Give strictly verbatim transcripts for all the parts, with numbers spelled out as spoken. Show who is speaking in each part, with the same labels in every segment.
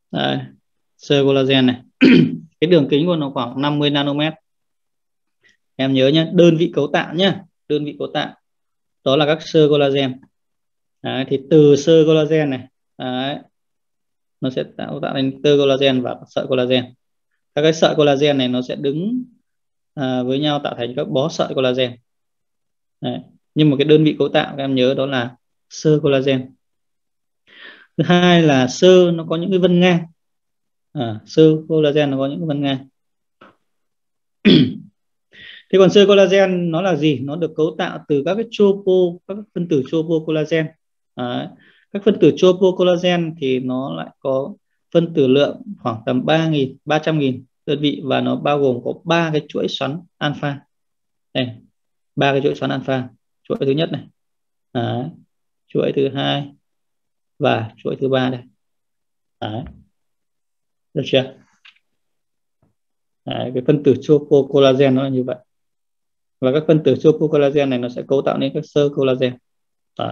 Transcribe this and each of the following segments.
Speaker 1: Đây, xơ collagen này. Cái đường kính của nó khoảng năm mươi nanomet. Em nhớ nhé, đơn vị cấu tạo nhé, đơn vị cấu tạo đó là các xơ collagen. Đấy, thì từ xơ collagen này, đấy, nó sẽ tạo tạo thành tơ collagen và sợi collagen. Các cái sợi collagen này nó sẽ đứng à, với nhau tạo thành các bó sợi collagen. Đấy. Nhưng một cái đơn vị cấu tạo các em nhớ đó là xơ collagen. Thứ hai là xơ nó có những cái vân ngang. À, xơ collagen nó có những cái vân ngang. Thế còn xơ collagen nó là gì? Nó được cấu tạo từ các cái tropo, các phân tử tropo collagen. Đấy. Các phân tử tropo collagen thì nó lại có phân tử lượng khoảng tầm ba nghìn, ba trăm nghìn đơn vị, và nó bao gồm có ba cái chuỗi xoắn alpha. Đây, ba cái chuỗi xoắn alpha. Chuỗi thứ nhất này, đấy, chuỗi thứ hai và chuỗi thứ ba đây. Đấy. Được chưa? Đấy, cái phân tử tropo collagen nó là như vậy. Và các phân tử tropo collagen này nó sẽ cấu tạo nên các xơ collagen. Đấy.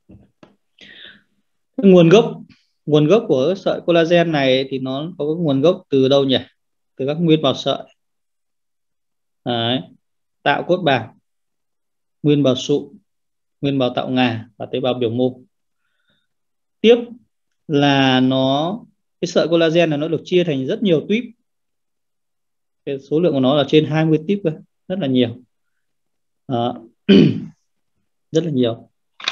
Speaker 1: Cái nguồn gốc nguồn gốc của sợi collagen này thì nó có cái nguồn gốc từ đâu nhỉ? Từ các nguyên bào sợi. Đấy. Tạo cốt bào, nguyên bào sụn, nguyên bào tạo ngà và tế bào biểu mô. Tiếp là nó cái sợi collagen này nó được chia thành rất nhiều tuyếp. Cái số lượng của nó là trên hai mươi tuyếp, rất là nhiều. Đó. Rất là nhiều.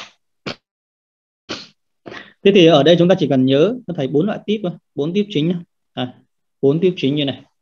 Speaker 1: Thế thì ở đây chúng ta chỉ cần nhớ nó thấy bốn loại tuyếp thôi, bốn tuyếp chính. À, bốn tuyếp chính như này.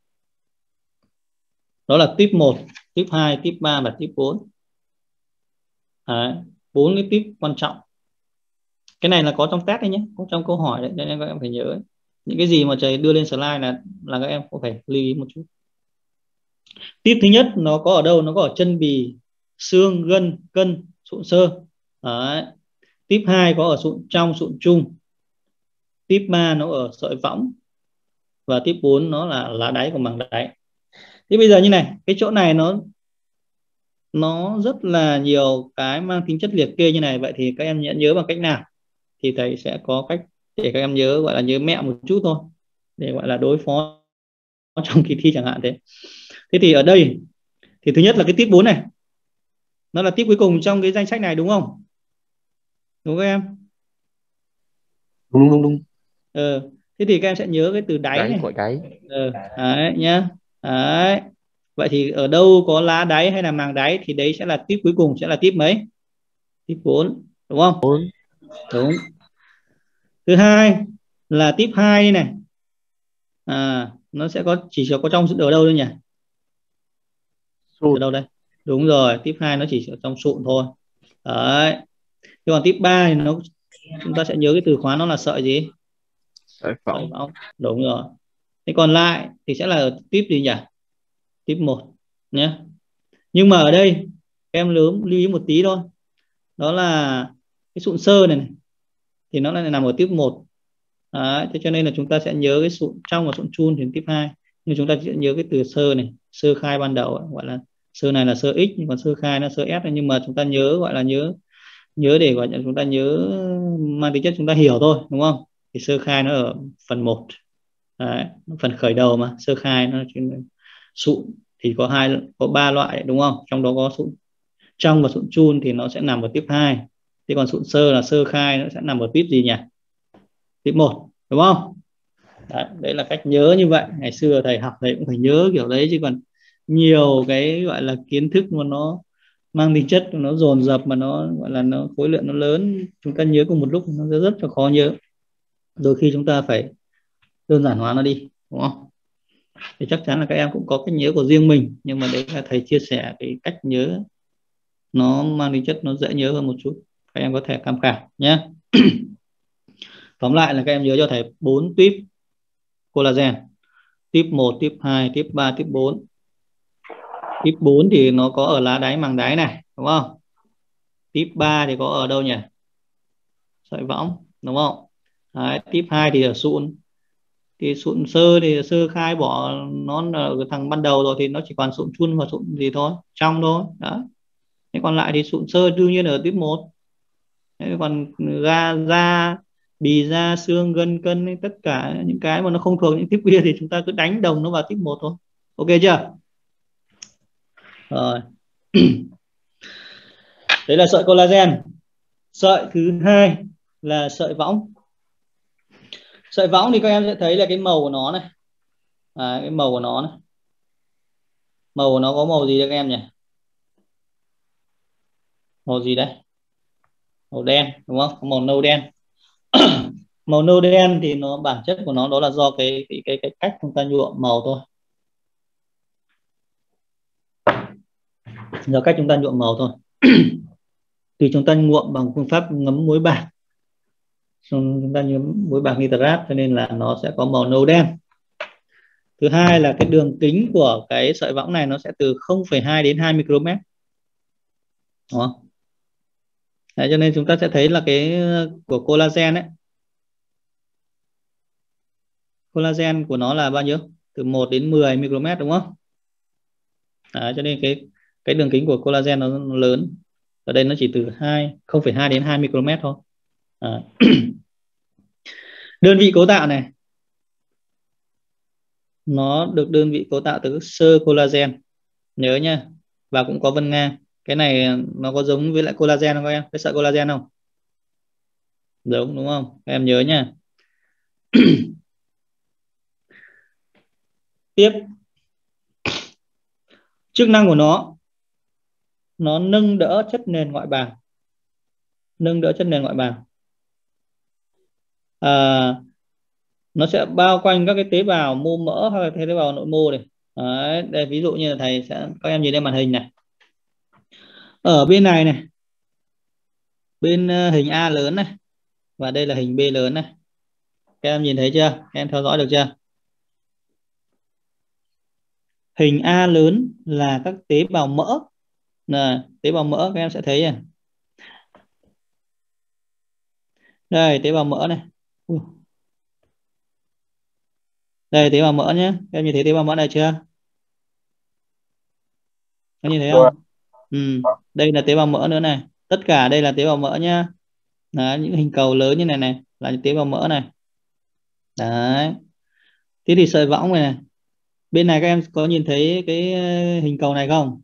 Speaker 1: Đó là tuyếp một, tuyếp hai, tuyếp ba và tuyếp bốn. Đấy, bốn cái tuyếp quan trọng. Cái này là có trong test đấy nhé, có trong câu hỏi đấy, nên các em phải nhớ ấy. Những cái gì mà thầy đưa lên slide là là các em cũng phải lưu ý một chút. Tuyếp thứ nhất nó có ở đâu? Nó có ở chân bì, xương, gân, cân, sụn xơ. Đấy. Tuyếp hai có ở sụn trong, sụn trung. Tuyếp ba nó ở sợi võng. Và tuyếp bốn nó là lá đáy của màng đáy. Thế bây giờ như này, cái chỗ này nó nó rất là nhiều cái mang tính chất liệt kê như này. Vậy thì các em nhớ, nhớ bằng cách nào? Thì thầy sẽ có cách để các em nhớ, gọi là nhớ mẹo một chút thôi, để gọi là đối phó trong kỳ thi chẳng hạn thế. Thế thì ở đây thì thứ nhất là cái tiết bốn này, nó là tiết cuối cùng trong cái danh sách này, đúng không? Đúng không em?
Speaker 2: Đúng đúng đúng.
Speaker 1: Ờ, thế thì các em sẽ nhớ cái từ đáy
Speaker 2: Đáy
Speaker 1: này.
Speaker 2: của đáy.
Speaker 1: Ờ, đấy nhá. Đấy. Vậy thì ở đâu có lá đáy hay là màng đáy thì đấy sẽ là tiếp cuối cùng, sẽ là tiếp mấy? Tiếp bốn, đúng không?
Speaker 2: Bốn.
Speaker 1: Đúng. Thứ hai là tiếp hai này. À, nó sẽ có chỉ có trong ở đâu thôi nhỉ? Ở
Speaker 2: Sụt.
Speaker 1: đâu đây? Đúng rồi, tiếp hai nó chỉ ở trong sụn thôi. Đấy. Thế còn tiếp ba thì nó chúng ta sẽ nhớ cái từ khóa nó là sợi gì?
Speaker 2: Sợi
Speaker 1: Sợi
Speaker 2: phỏng.
Speaker 1: võng. Đúng rồi. Thế còn lại thì sẽ là ở tiếp gì nhỉ? Tiếp một nhé. Nhưng mà ở đây em lưu lưu ý một tí thôi. Đó là cái sụn xơ này, này thì nó lại nằm ở tiếp một. Đấy, thế cho nên là chúng ta sẽ nhớ cái sụn trong và sụn chun thì tiếp hai. Nhưng chúng ta sẽ nhớ cái từ sơ này, sơ khai ban đầu ấy, gọi là sơ này là sơ x, còn sơ khai nó sơ s. Nhưng mà chúng ta nhớ gọi là nhớ nhớ để gọi là chúng ta nhớ mang tính chất chúng ta hiểu thôi, đúng không? Thì sơ khai nó ở phần một. Đấy, phần khởi đầu mà sơ khai nó sụn thì có hai có ba loại, đúng không? Trong đó có sụn trong và sụn chun thì nó sẽ nằm ở tiếp hai. Thế còn sụn sơ là sơ khai nó sẽ nằm ở tiếp gì nhỉ? Tiếp một, đúng không? Đấy, đấy là cách nhớ như vậy. Ngày xưa thầy học thầy cũng phải nhớ kiểu đấy, chứ còn nhiều cái gọi là kiến thức mà nó mang tính chất nó dồn dập, mà nó gọi là nó khối lượng nó lớn, chúng ta nhớ cùng một lúc nó rất, rất là khó nhớ. Đôi khi chúng ta phải đơn giản hóa nó đi, đúng không? Thì chắc chắn là các em cũng có cách nhớ của riêng mình, nhưng mà đấy là thầy chia sẻ cái cách nhớ nó mang tính chất nó dễ nhớ hơn một chút, các em có thể tham khảo nhé. Tóm lại là các em nhớ cho thầy bốn tuyếp collagen: tuyếp một, tuyếp hai, tuyếp ba, tuyếp bốn. Tuyếp bốn thì nó có ở lá đáy màng đáy này, đúng không? Tuyếp ba thì có ở đâu nhỉ? Sợi võng, đúng không? Đấy, tuyếp hai thì ở sụn. Thì sụn sơ thì sơ khai bỏ nó ở cái thằng ban đầu rồi thì nó chỉ còn sụn chun và sụn gì thôi, trong thôi. Đó. Thế còn lại thì sụn sơ đương nhiên ở tuyếp một. Thế còn da da bì da, xương, gân, cân, tất cả những cái mà nó không thuộc những tiếp kia thì chúng ta cứ đánh đồng nó vào tiếp một thôi. Ok chưa? Rồi. Đấy là sợi collagen. Sợi thứ hai là sợi võng. Sợi võng thì các em sẽ thấy là cái màu của nó này, à, cái màu của nó này, màu của nó có màu gì đây các em nhỉ? Màu gì đây? Màu đen đúng không? Có màu nâu đen. Màu nâu đen thì nó bản chất của nó đó là do cái cái cái, cái cách chúng ta nhuộm màu thôi, do cách chúng ta nhuộm màu thôi. Thì chúng ta nhuộm bằng phương pháp ngấm muối bạc, chúng ta ngấm muối bạc nitrat cho nên là nó sẽ có màu nâu đen. Thứ hai là cái đường kính của cái sợi võng này nó sẽ từ không phẩy hai đến hai micromet, đúng không? Đấy, cho nên chúng ta sẽ thấy là cái của collagen ấy, collagen của nó là bao nhiêu? Từ một đến mười micromet đúng không? Đấy, cho nên cái cái đường kính của collagen nó, nó lớn. Ở đây nó chỉ từ không phẩy hai đến hai micromet thôi. À. Đơn vị cấu tạo này nó được đơn vị cấu tạo từ xơ collagen, nhớ nhá, và cũng có vân ngang. Cái này nó có giống với lại collagen không các em? Cái sợi collagen không? Giống đúng không? Các em nhớ nhá. Tiếp, chức năng của nó nó nâng đỡ chất nền ngoại bào, nâng đỡ chất nền ngoại bào. À, nó sẽ bao quanh các cái tế bào mô mỡ hay là tế bào nội mô này. Đấy, đây ví dụ như là thầy sẽ, các em nhìn lên màn hình này, ở bên này này, bên uh, hình A lớn này và đây là hình B lớn này, các em nhìn thấy chưa? Các em theo dõi được chưa? Hình A lớn là các tế bào mỡ, này, tế bào mỡ các em sẽ thấy này. Đây tế bào mỡ này, đây tế bào mỡ nhé, các em nhìn thấy tế bào mỡ này chưa? Các em nhìn thấy không? Ừ. Đây là tế bào mỡ nữa này, tất cả đây là tế bào mỡ nhá. Đấy, những hình cầu lớn như này này là những tế bào mỡ này. Đấy. Thế thì sợi võng này, này bên này các em có nhìn thấy cái hình cầu này không?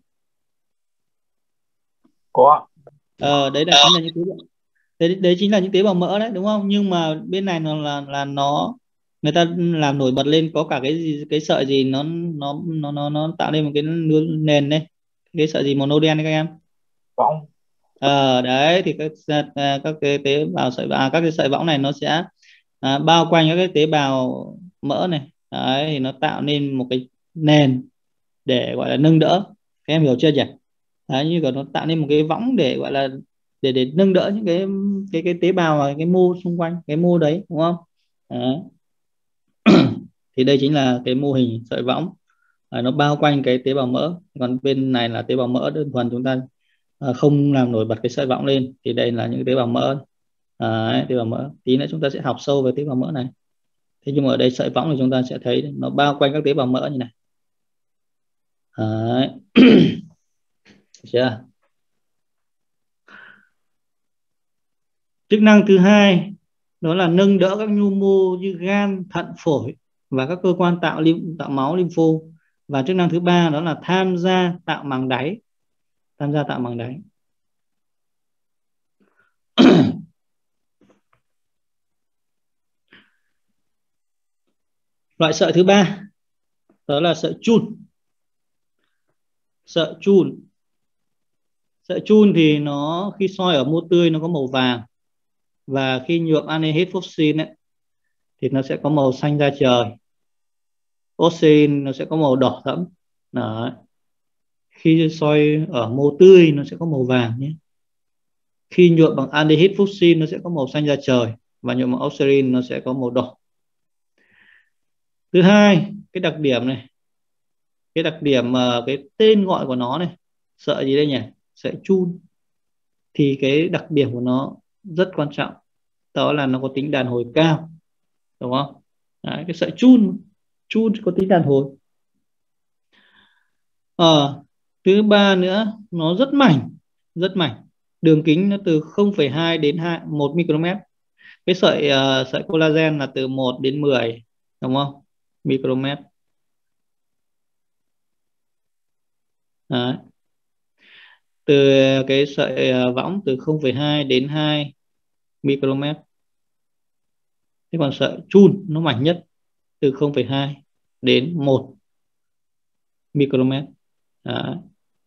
Speaker 2: Có.
Speaker 1: Ờ, đấy là chính là những tế bào, đấy, đấy chính là những tế bào mỡ đấy đúng không? Nhưng mà bên này nó là là nó người ta làm nổi bật lên có cả cái gì, cái sợi gì nó nó nó nó nó tạo nên một cái nền đây, cái sợi gì màu nâu đen đấy các em?
Speaker 2: Võng.
Speaker 1: Ờ, đấy thì các các cái tế bào sợi à, các cái sợi võng này nó sẽ à, bao quanh các cái tế bào mỡ này, đấy thì nó tạo nên một cái nền để gọi là nâng đỡ. Các em hiểu chưa nhỉ? Đấy, như kiểu nó tạo nên một cái võng để gọi là để để nâng đỡ những cái cái cái tế bào và cái mô xung quanh cái mô đấy đúng không? Đấy. Thì đây chính là cái mô hình sợi võng, à, nó bao quanh cái tế bào mỡ, còn bên này là tế bào mỡ đơn thuần, chúng ta à, không làm nổi bật cái sợi võng lên. Thì đây là những tế bào mỡ. Đấy, tế bào mỡ tí nữa chúng ta sẽ học sâu về tế bào mỡ này. Thế nhưng mà ở đây sợi võng thì chúng ta sẽ thấy nó bao quanh các tế bào mỡ như này. Đấy. Chưa? Chức năng thứ hai đó là nâng đỡ các nhu mô như gan, thận, phổi và các cơ quan tạo lim, tạo máu, lympho. Và chức năng thứ ba đó là tham gia tạo màng đáy, tham gia tạo màng đáy. Loại sợi thứ ba đó là sợi chun. Sợi chun, sợi chun thì nó khi soi ở mô tươi nó có màu vàng, và khi nhuộm anhydride phosphine ấy, thì nó sẽ có màu xanh da trời. Oxygen nó sẽ có màu đỏ thẫm. Đấy. Khi soi ở mô tươi nó sẽ có màu vàng nhé. Khi nhuộm bằng anhydride phosphine nó sẽ có màu xanh da trời, và nhuộm bằng oxygen nó sẽ có màu đỏ. Thứ hai, cái đặc điểm này, cái đặc điểm mà cái tên gọi của nó này, sợi gì đây nhỉ? Sợi chun. Thì cái đặc điểm của nó rất quan trọng, đó là nó có tính đàn hồi cao, đúng không? Đấy, cái sợi chun, chun có tính đàn hồi. Ờ, thứ ba nữa, nó rất mảnh, rất mảnh. Đường kính nó từ không phẩy hai đến một micromet. Cái sợi uh, sợi collagen là từ một đến mười, đúng không? Micromet. Đấy. Từ cái sợi uh, võng từ không phẩy hai đến hai micromet. Thế còn sợi chun nó mảnh nhất, từ không phẩy hai đến một micromet. Đấy.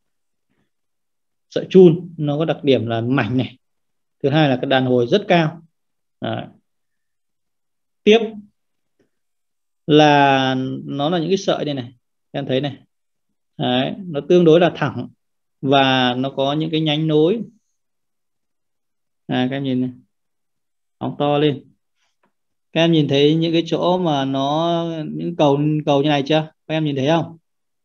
Speaker 1: Sợi chun nó có đặc điểm là mảnh này, thứ hai là cái đàn hồi rất cao. Đấy. Tiếp là nó là những cái sợi đây này, em thấy này. Đấy, nó tương đối là thẳng và nó có những cái nhánh nối. À, các em nhìn này, phóng to lên. Các em nhìn thấy những cái chỗ mà nó những cầu cầu như này chưa? Các em nhìn thấy không?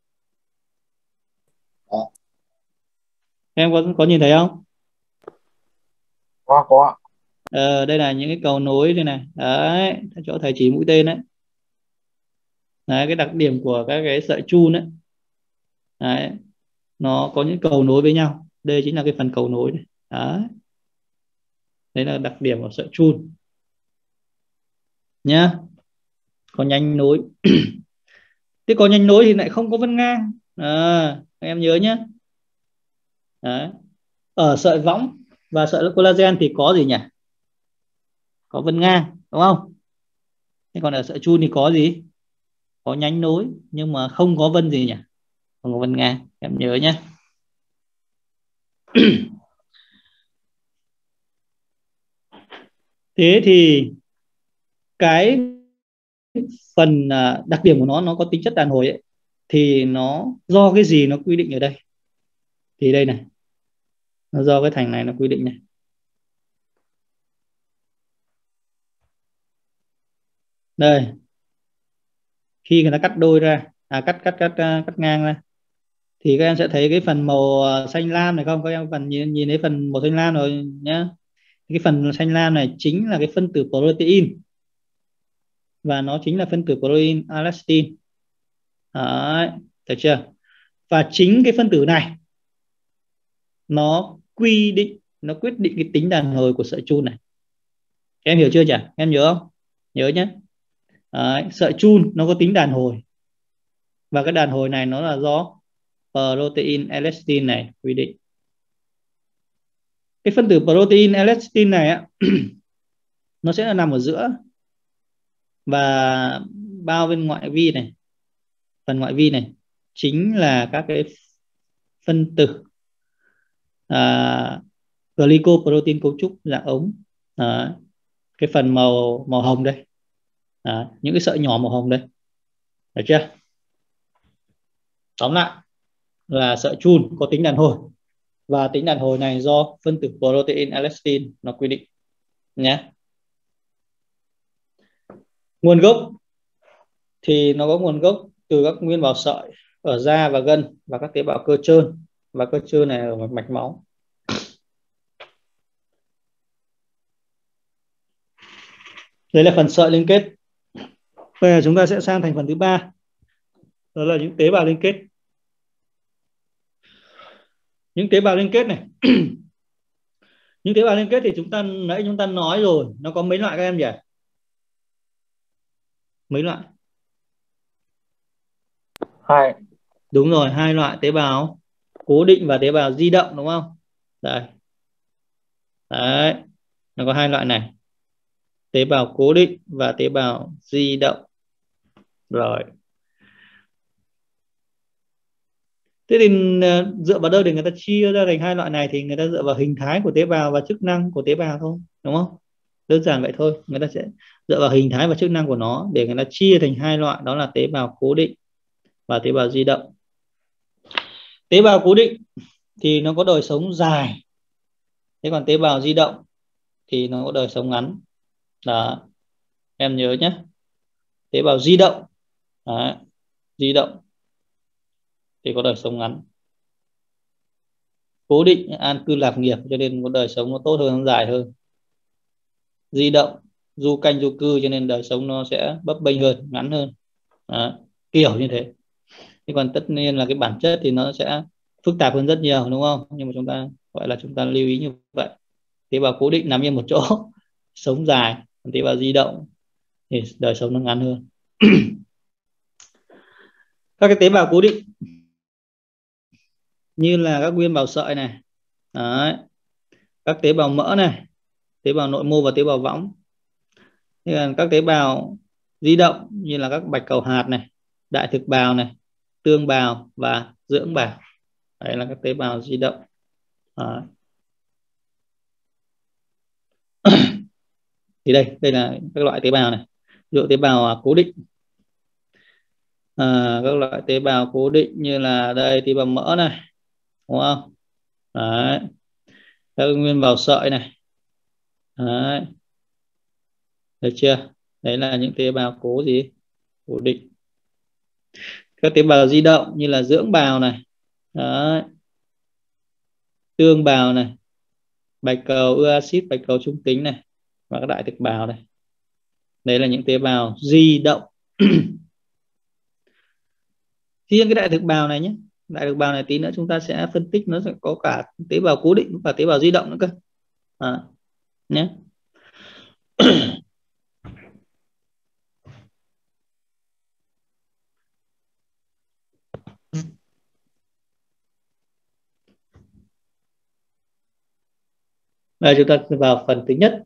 Speaker 2: Có.
Speaker 1: Em có có nhìn thấy không?
Speaker 2: Có, có.
Speaker 1: Ờ, đây là những cái cầu nối đây này. Đấy, chỗ thầy chỉ mũi tên đấy. Đấy, cái đặc điểm của các cái sợi chun đấy. Đấy, nó có những cầu nối với nhau. Đây chính là cái phần cầu nối này. Đấy. Đấy là đặc điểm của sợi chun nhá. Có nhánh nối. Thế có nhánh nối thì lại không có vân ngang. À, các em nhớ nhé. Đấy. Ở sợi võng và sợi collagen thì có gì nhỉ? Có vân ngang, đúng không? Thế còn ở sợi chun thì có gì? Có nhánh nối nhưng mà không có vân gì nhỉ? Không có vân ngang, em nhớ nhé. Thế thì cái phần à, đặc điểm của nó nó có tính chất đàn hồi ấy, thì nó do cái gì nó quy định ở đây? Thì đây này, nó do cái thành này nó quy định này. Đây, khi người ta cắt đôi ra, à cắt cắt cắt à, cắt ngang ra, thì các em sẽ thấy cái phần màu à, xanh lam này không? Các em phần nhìn, nhìn thấy phần màu xanh lam rồi nhá. Cái phần xanh lam này chính là cái phân tử protein, và nó chính là phân tử protein elastin. Đấy, được chưa? Và chính cái phân tử này nó quy định, nó quyết định cái tính đàn hồi của sợi chun này. Em hiểu chưa chả? Em nhớ không? Nhớ nhé. Đấy, sợi chun nó có tính đàn hồi, và cái đàn hồi này nó là do protein elastin này quy định. Cái phân tử protein elastin này á, nó sẽ là nằm ở giữa và bao bên ngoại vi này, phần ngoại vi này chính là các cái phân tử à, glycoprotein cấu trúc dạng ống. À, cái phần màu màu hồng đây, à, những cái sợi nhỏ màu hồng đây, được chưa? Tóm lại là sợi chun có tính đàn hồi, và tính đàn hồi này do phân tử protein elastin nó quy định nhé. Nguồn gốc thì nó có nguồn gốc từ các nguyên bào sợi ở da và gân và các tế bào cơ trơn, và cơ trơn này ở mạch máu. Đây là phần sợi liên kết. Bây giờ chúng ta sẽ sang thành phần thứ ba, đó là những tế bào liên kết. Những tế bào liên kết này những tế bào liên kết thì chúng ta nãy chúng ta nói rồi, nó có mấy loại các em nhỉ? Mấy loại?
Speaker 2: Hai.
Speaker 1: Đúng rồi, hai loại: tế bào cố định và tế bào di động, đúng không? Đây. Đấy, nó có hai loại này: tế bào cố định và tế bào di động. Rồi. Thế thì dựa vào đâu để người ta chia ra thành hai loại này? Thì người ta dựa vào hình thái của tế bào và chức năng của tế bào thôi, đúng không? Đơn giản vậy thôi. Người ta sẽ dựa vào hình thái và chức năng của nó để người ta chia thành hai loại, đó là tế bào cố định và tế bào di động. Tế bào cố định thì nó có đời sống dài, thế còn tế bào di động thì nó có đời sống ngắn. Đó, em nhớ nhé. Tế bào di động, đó, di động thì có đời sống ngắn. Cố định an cư lạc nghiệp cho nên có đời sống nó tốt hơn, nó dài hơn. Di động du canh du cư cho nên đời sống nó sẽ bấp bênh hơn, ngắn hơn. Đó, kiểu như thế. Thế còn tất nhiên là cái bản chất thì nó sẽ phức tạp hơn rất nhiều, đúng không? Nhưng mà chúng ta gọi là chúng ta lưu ý như vậy. Tế bào cố định nằm yên một chỗ, sống dài, còn tế bào di động thì đời sống nó ngắn hơn. Các cái tế bào cố định như là các nguyên bào sợi này, đấy, các tế bào mỡ này, tế bào nội mô và tế bào võng. Thế là các tế bào di động như là các bạch cầu hạt này, đại thực bào này, tương bào và dưỡng bào. Đấy là các tế bào di động. Đấy. Thì đây, đây là các loại tế bào này. Ví dụ tế bào cố định, à, các loại tế bào cố định như là đây tế bào mỡ này, đúng không? Đấy. Các nguyên bào sợi này. Đấy. Được chưa? Đấy là những tế bào cố gì? Cố định. Các tế bào di động như là dưỡng bào này. Đấy. Tương bào này, bạch cầu ưa axit, bạch cầu trung tính này, và các đại thực bào này. Đấy là những tế bào di động. Riêng cái đại thực bào này nhé, đại thực bào này tí nữa chúng ta sẽ phân tích, nó sẽ có cả tế bào cố định và tế bào di động nữa cơ. À, nhé. Đây chúng ta vào phần thứ nhất,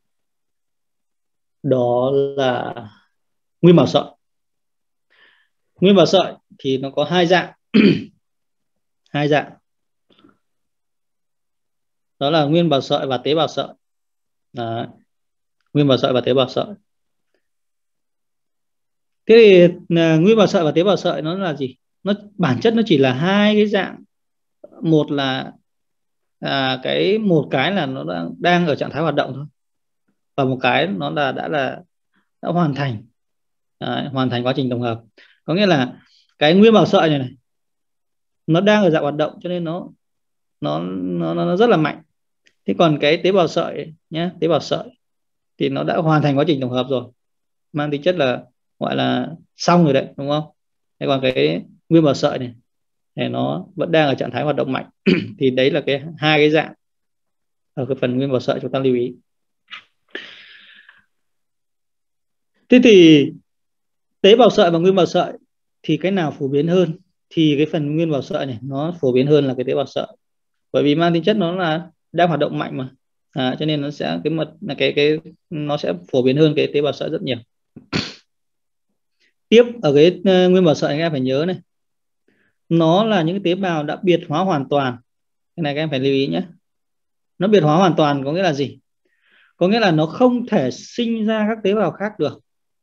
Speaker 1: đó là nguyên bào sợi. Nguyên bào sợi thì nó có hai dạng. Hai dạng, đó là nguyên bào sợi và tế bào sợi. Đấy. Nguyên bào sợi và tế bào sợi. Thế thì là, nguyên bào sợi và tế bào sợi nó là gì? Nó bản chất nó chỉ là hai cái dạng. Một là à, cái một cái là nó đang, đang ở trạng thái hoạt động thôi, và một cái nó là đã là đã hoàn thành, à, hoàn thành quá trình tổng hợp. Có nghĩa là cái nguyên bào sợi này này nó đang ở dạng hoạt động cho nên nó nó nó nó rất là mạnh. Thế còn cái tế bào sợi nhé, tế bào sợi thì nó đã hoàn thành quá trình tổng hợp rồi, mang tính chất là gọi là xong rồi đấy, đúng không? Thế còn cái nguyên bào sợi này thì nó vẫn đang ở trạng thái hoạt động mạnh. Thì đấy là cái hai cái dạng ở cái phần nguyên bào sợi chúng ta lưu ý. Thế thì tế bào sợi và nguyên bào sợi thì cái nào phổ biến hơn? Thì cái phần nguyên bào sợi này nó phổ biến hơn là cái tế bào sợi, bởi vì mang tính chất nó là đang hoạt động mạnh mà, à, cho nên nó sẽ cái mật là cái cái nó sẽ phổ biến hơn cái tế bào sợi rất nhiều. Tiếp ở cái uh, nguyên bào sợi các em phải nhớ này, nó là những tế bào đã biệt hóa hoàn toàn. Cái này các em phải lưu ý nhé. Nó biệt hóa hoàn toàn có nghĩa là gì? Có nghĩa là nó không thể sinh ra các tế bào khác được.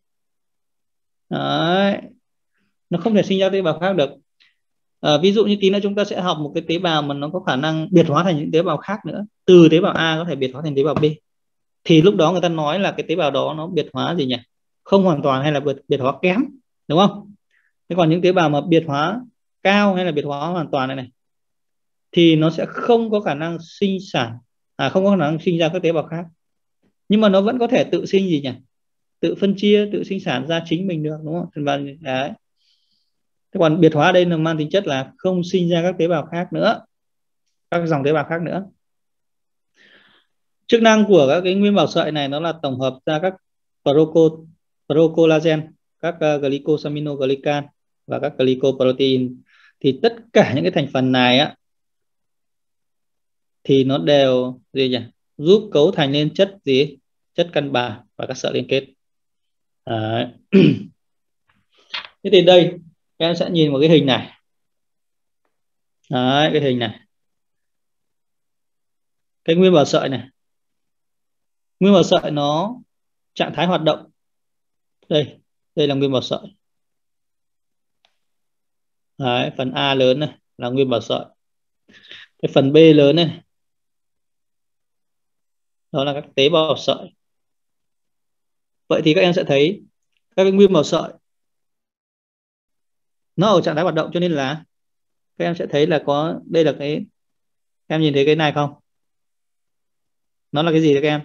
Speaker 1: Đấy. Nó không thể sinh ra tế bào khác được. À, ví dụ như tí nữa chúng ta sẽ học một cái tế bào mà nó có khả năng biệt hóa thành những tế bào khác nữa. Từ tế bào A có thể biệt hóa thành tế bào B. Thì lúc đó người ta nói là cái tế bào đó nó biệt hóa gì nhỉ? Không hoàn toàn hay là biệt, biệt hóa kém, đúng không? Thế còn những tế bào mà biệt hóa cao hay là biệt hóa hoàn toàn này này thì nó sẽ không có khả năng sinh sản, à không có khả năng sinh ra các tế bào khác. Nhưng mà nó vẫn có thể tự sinh gì nhỉ? Tự phân chia, tự sinh sản ra chính mình được, đúng không? Đấy. Thế còn biệt hóa đây là mang tính chất là không sinh ra các tế bào khác nữa, các dòng tế bào khác nữa. Chức năng của các cái nguyên bào sợi này nó là tổng hợp ra các proco, procollagen, các uh, glycosaminoglycan và các glycoprotein. Thì tất cả những cái thành phần này á thì nó đều gì nhỉ? Giúp cấu thành nên chất gì? Chất cân bằng và các sợi liên kết. Đấy. Thế thì đây em sẽ nhìn một cái hình này. Đấy, cái hình này. Cái nguyên bào sợi này. Nguyên bào sợi nó trạng thái hoạt động. Đây, đây là nguyên bào sợi. Đấy, phần A lớn này là nguyên bào sợi. Cái phần B lớn này đó là các tế bào sợi. Vậy thì các em sẽ thấy các cái nguyên bào sợi nó ở trạng thái hoạt động, cho nên là các em sẽ thấy là có đây là cái, em nhìn thấy cái này không? Nó là cái gì đấy các em?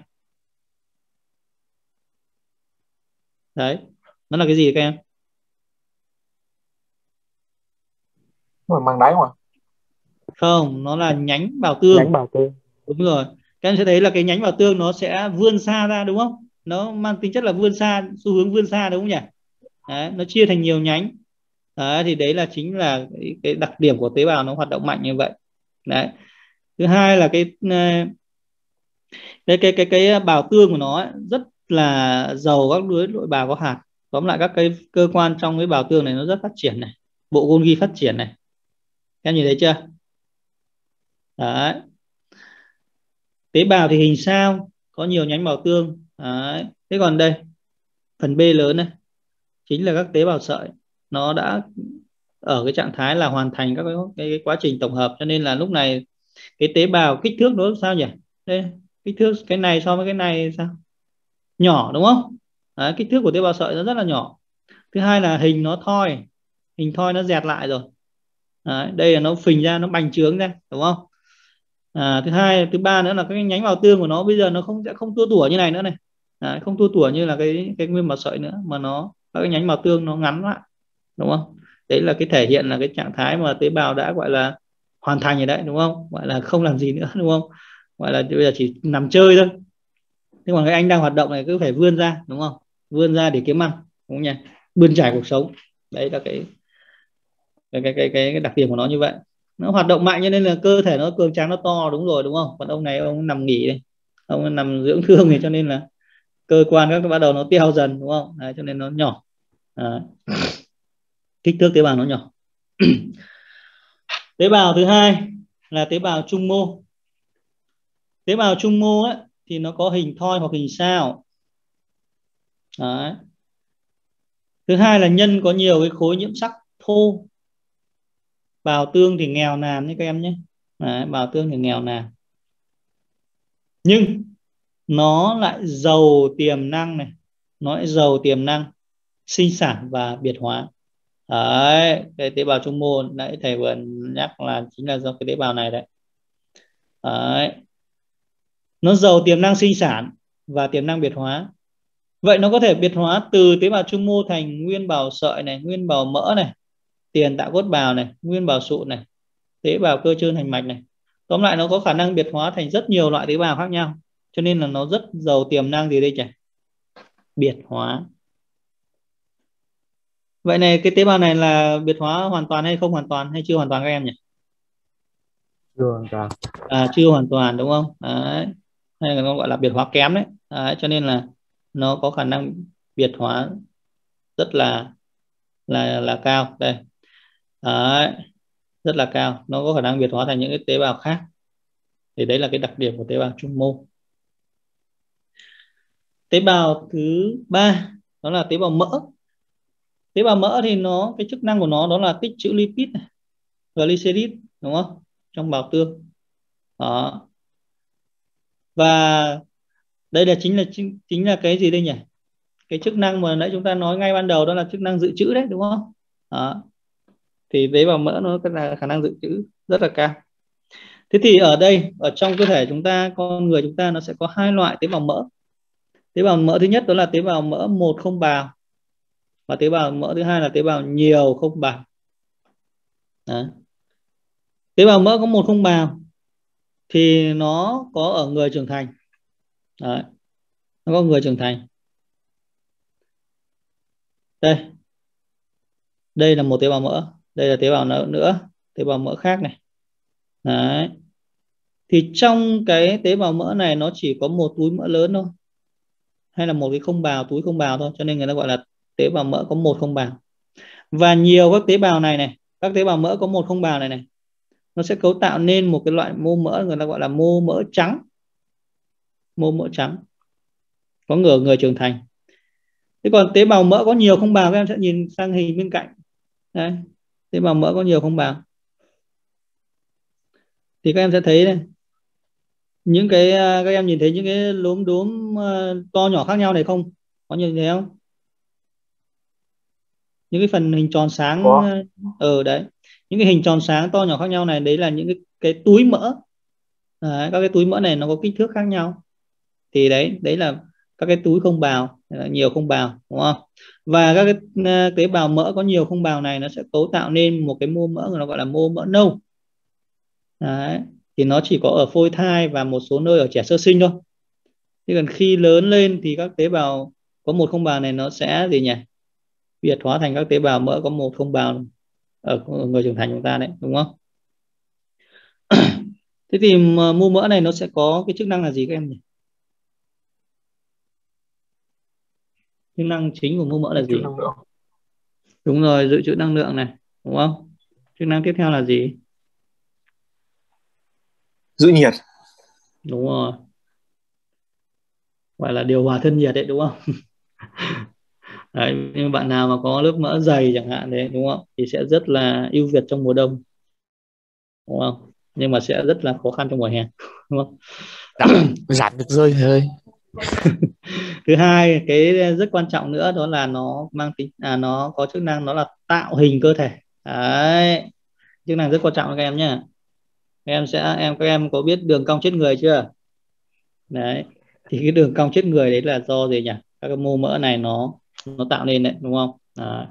Speaker 1: Đấy, nó là cái gì các em?
Speaker 2: Mà màng đáy mà.
Speaker 1: Không, nó là nhánh bào tương.
Speaker 2: Nhánh bào tương.
Speaker 1: Đúng rồi. Các em sẽ thấy là cái nhánh bào tương nó sẽ vươn xa ra, đúng không? nó mang tính chất là vươn xa, xu hướng vươn xa đúng không nhỉ? Đấy, nó chia thành nhiều nhánh. Đấy, thì đấy là chính là cái, cái đặc điểm của tế bào nó hoạt động mạnh như vậy. Đấy. Thứ hai là cái cái cái cái cái bào tương của nó ấy, rất là giàu các đối nội bào có hạt. Tóm lại các cái cơ quan trong cái bào tương này nó rất phát triển này, bộ Golgi phát triển này, em nhìn thấy chưa? Đấy. Tế bào thì hình sao, có nhiều nhánh bào tương. Đấy. Thế còn đây phần B lớn này chính là các tế bào sợi, nó đã ở cái trạng thái là hoàn thành các cái, cái, cái quá trình tổng hợp, cho nên là lúc này cái tế bào kích thước nó sao nhỉ? Đây, kích thước cái này so với cái này sao? Nhỏ đúng không? Đấy, kích thước của tế bào sợi nó rất là nhỏ. Thứ hai là hình nó thoi, hình thoi nó dẹt lại rồi. Đấy, đây là nó phình ra, nó bành trướng ra đúng không? À, thứ hai, thứ ba nữa là cái nhánh bào tương của nó bây giờ nó không sẽ không tua tủa như này nữa này. Đấy, không tua tủa như là cái cái nguyên bào sợi nữa, mà nó các cái nhánh bào tương nó ngắn lại đúng không? Đấy là cái thể hiện là cái trạng thái mà tế bào đã gọi là hoàn thành rồi đấy đúng không? Gọi là không làm gì nữa đúng không? Gọi là bây giờ chỉ nằm chơi thôi. Thế còn cái anh đang hoạt động này cứ phải vươn ra đúng không? Vươn ra để kiếm ăn đúng không nhỉ? Bươn trải cuộc sống. Đấy là cái cái cái cái cái, cái đặc điểm của nó như vậy. Nó hoạt động mạnh cho nên là cơ thể nó cường tráng, nó to đúng rồi đúng không? Còn ông này ông nằm nghỉ đây, ông nằm dưỡng thương thì cho nên là cơ quan các bắt đầu nó teo dần đúng không? Đấy, cho nên nó nhỏ. Đấy. Kích thước tế bào nó nhỏ. Tế bào thứ hai là tế bào trung mô. Tế bào trung mô ấy, thì nó có hình thoi hoặc hình sao. Đấy. Thứ hai là nhân có nhiều cái khối nhiễm sắc thô. Bào tương thì nghèo nàn như các em nhé. Đấy, bào tương thì nghèo nàn, nhưng nó lại giàu tiềm năng này, nó lại giàu tiềm năng sinh sản và biệt hóa. Đấy, cái tế bào trung mô nãy thầy vừa nhắc là chính là do cái tế bào này đấy. Đấy. Nó giàu tiềm năng sinh sản và tiềm năng biệt hóa. Vậy nó có thể biệt hóa từ tế bào trung mô thành nguyên bào sợi này, nguyên bào mỡ này, tiền tạo cốt bào này, nguyên bào sụn này, tế bào cơ trơn thành mạch này. Tóm lại nó có khả năng biệt hóa thành rất nhiều loại tế bào khác nhau, cho nên là nó rất giàu tiềm năng gì đây nhỉ? Biệt hóa. Vậy này, cái tế bào này là biệt hóa hoàn toàn hay không hoàn toàn, hay chưa hoàn toàn các em nhỉ?
Speaker 2: Chưa hoàn toàn.
Speaker 1: À, chưa hoàn toàn đúng không? Đấy. Hay là nó gọi là biệt hóa kém đấy. Đấy, cho nên là nó có khả năng biệt hóa rất là là là cao đây. Đấy. Rất là cao, nó có khả năng biệt hóa thành những cái tế bào khác. Thì đấy là cái đặc điểm của tế bào trung mô. Tế bào thứ ba đó là tế bào mỡ. Tế bào mỡ thì nó cái chức năng của nó đó là tích trữ lipid này, glycerid đúng không, trong bào tương. Đó. Và đây là chính là chính, chính là cái gì đây nhỉ? Cái chức năng mà nãy chúng ta nói ngay ban đầu, đó là chức năng dự trữ đấy đúng không? Đó. Thì tế bào mỡ nó là khả năng dự trữ rất là cao. Thế thì ở đây, ở trong cơ thể chúng ta, con người chúng ta, nó sẽ có hai loại tế bào mỡ. Tế bào mỡ thứ nhất đó là tế bào mỡ một không bào, và tế bào mỡ thứ hai là tế bào nhiều không bào. Đấy. Tế bào mỡ có một không bào thì nó có ở người trưởng thành. Đấy. Nó có người trưởng thành. Đây. Đây là một tế bào mỡ. Đây là tế bào nữa, tế bào mỡ khác này. Đấy. Thì trong cái tế bào mỡ này nó chỉ có một túi mỡ lớn thôi, hay là một cái không bào, túi không bào thôi, cho nên người ta gọi là tế bào mỡ có một không bào. Và nhiều các tế bào này này, các tế bào mỡ có một không bào này này, nó sẽ cấu tạo nên một cái loại mô mỡ người ta gọi là mô mỡ trắng. Mô mỡ trắng có người người trưởng thành. Thế còn tế bào mỡ có nhiều không bào, các em sẽ nhìn sang hình bên cạnh. Đấy. Tế bào mỡ có nhiều không bào thì các em sẽ thấy đây, những cái các em nhìn thấy những cái lốm đốm to nhỏ khác nhau này không? Có nhìn thấy không? Những cái phần hình tròn sáng ở ừ, đấy, những cái hình tròn sáng to nhỏ khác nhau này, đấy là những cái, cái túi mỡ. Đấy, các cái túi mỡ này nó có kích thước khác nhau, thì đấy đấy là các cái túi không bào, nhiều không bào đúng không? Và các cái tế bào mỡ có nhiều không bào này nó sẽ cấu tạo nên một cái mô mỡ nó gọi là mô mỡ nâu. Đấy. Thì nó chỉ có ở phôi thai và một số nơi ở trẻ sơ sinh thôi. Thế còn khi lớn lên thì các tế bào có một không bào này nó sẽ gì nhỉ, biệt hóa thành các tế bào mỡ có một không bào ở người trưởng thành chúng ta đấy, đúng không? Thế thì mô mỡ này nó sẽ có cái chức năng là gì các em nhỉ? Chức năng chính của mô mỡ là gì? Đúng rồi, dự trữ năng lượng này, đúng không? Chức năng tiếp theo là gì?
Speaker 2: Giữ nhiệt.
Speaker 1: Đúng rồi, gọi là điều hòa thân nhiệt đấy, đúng không? Đấy, nhưng bạn nào mà có lớp mỡ dày chẳng hạn đấy, đúng không, thì sẽ rất là ưu việt trong mùa đông, đúng không? Nhưng mà sẽ rất là khó khăn trong mùa hè, đúng không?
Speaker 2: Giảm, giảm được rơi thầy ơi.
Speaker 1: Thứ hai, cái rất quan trọng nữa đó là nó mang tính à nó có chức năng, nó là tạo hình cơ thể. Đấy, chức năng rất quan trọng các em nhé. Các em sẽ em các em có biết đường cong chết người chưa? Đấy, thì cái đường cong chết người đấy là do gì nhỉ? Các cái mô mỡ này nó nó tạo nên đấy, đúng không? Đấy.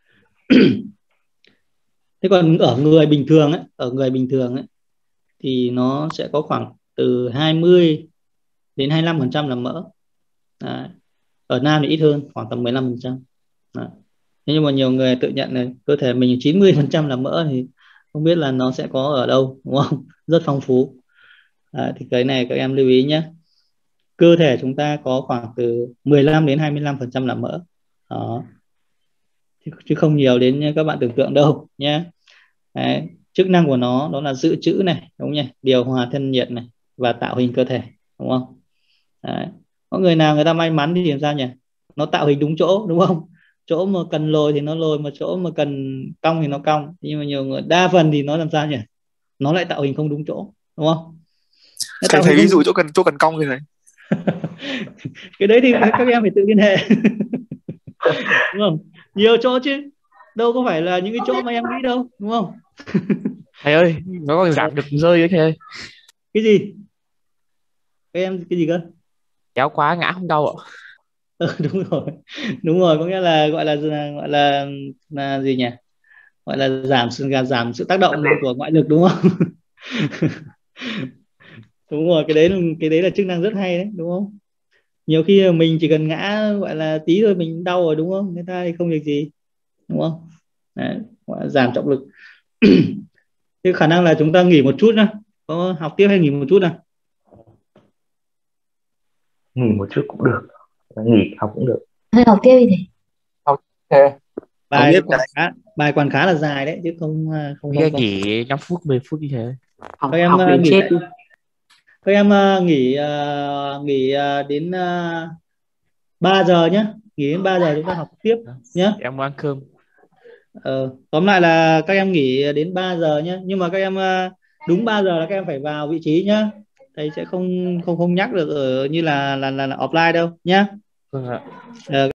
Speaker 1: Thế còn ở người bình thường ấy, ở người bình thường ấy thì nó sẽ có khoảng từ hai mươi đến hai mươi lăm phần trăm là mỡ. Đấy. Ở nam thì ít hơn, khoảng tầm mười lăm phần trăm. Đấy. Thế nhưng mà nhiều người tự nhận là cơ thể mình chín mươi phần trăm là mỡ thì không biết là nó sẽ có ở đâu, đúng không? Rất phong phú. Đấy, thì cái này các em lưu ý nhé. Cơ thể chúng ta có khoảng từ mười lăm đến hai mươi lăm phần trăm là mỡ. Đó. Chứ không nhiều đến các bạn tưởng tượng đâu nhé. Đấy. Chức năng của nó đó là dự trữ này, đúng nhỉ, điều hòa thân nhiệt này và tạo hình cơ thể, đúng không? Đấy. Có người nào người ta may mắn thì làm sao nhỉ, nó tạo hình đúng chỗ, đúng không? Chỗ mà cần lồi thì nó lồi, mà chỗ mà cần cong thì nó cong. Nhưng mà nhiều người, đa phần thì nó làm sao nhỉ, nó lại tạo hình không đúng chỗ, đúng không? Nó
Speaker 2: Thầy
Speaker 1: tạo hình
Speaker 2: thầy ví
Speaker 1: không
Speaker 2: dụ
Speaker 1: đúng.
Speaker 2: chỗ cần chỗ cần cong như này.
Speaker 1: Cái đấy thì các em phải tự liên hệ. Đúng không? Nhiều chỗ chứ, đâu có phải là những cái chỗ mà em nghĩ đâu, đúng không?
Speaker 2: Thầy ơi, nó còn giảm được rơi đấy thầy ơi.
Speaker 1: Cái gì? Các em cái gì cơ?
Speaker 2: Kéo quá ngã không đau ạ.
Speaker 1: Ừ, đúng rồi, đúng rồi, có nghĩa là gọi là gọi là là gì nhỉ, gọi là giảm sự giảm sự tác động của ngoại lực, đúng không? Đúng rồi, cái đấy là cái đấy là chức năng rất hay đấy, đúng không? Nhiều khi mình chỉ cần ngã gọi là tí thôi mình đau rồi, đúng không? Người ta thì không việc gì, đúng không? Đấy, gọi là giảm trọng lực. Thế khả năng là chúng ta nghỉ một chút nhá, có học tiếp hay nghỉ một chút nào?
Speaker 3: Nghỉ một chút cũng được, nghỉ học cũng được.
Speaker 4: Thôi học tiếp đi thầy.
Speaker 2: Học thế. Học
Speaker 1: Bài
Speaker 2: tiếp
Speaker 1: còn khá bài còn khá là dài đấy, chứ không không
Speaker 2: bây
Speaker 1: không
Speaker 2: giờ
Speaker 1: không
Speaker 2: nghỉ năm phút mười phút đi thầy ơi.
Speaker 4: Học
Speaker 1: các em
Speaker 4: học
Speaker 1: uh,
Speaker 4: đến
Speaker 1: nghỉ
Speaker 4: chết
Speaker 1: tại-
Speaker 4: đi.
Speaker 1: các em uh, nghỉ uh, nghỉ uh, đến uh, ba giờ nhé, nghỉ đến ba giờ chúng ta học tiếp nhé.
Speaker 2: Em muốn ăn cơm.
Speaker 1: Ờ, tóm lại là các em nghỉ đến ba giờ nhé, nhưng mà các em uh, đúng ba giờ là các em phải vào vị trí nhá. Thầy sẽ không không không nhắc được ở như là là là, là offline đâu nhá.
Speaker 2: Vâng ạ.
Speaker 1: Ờ,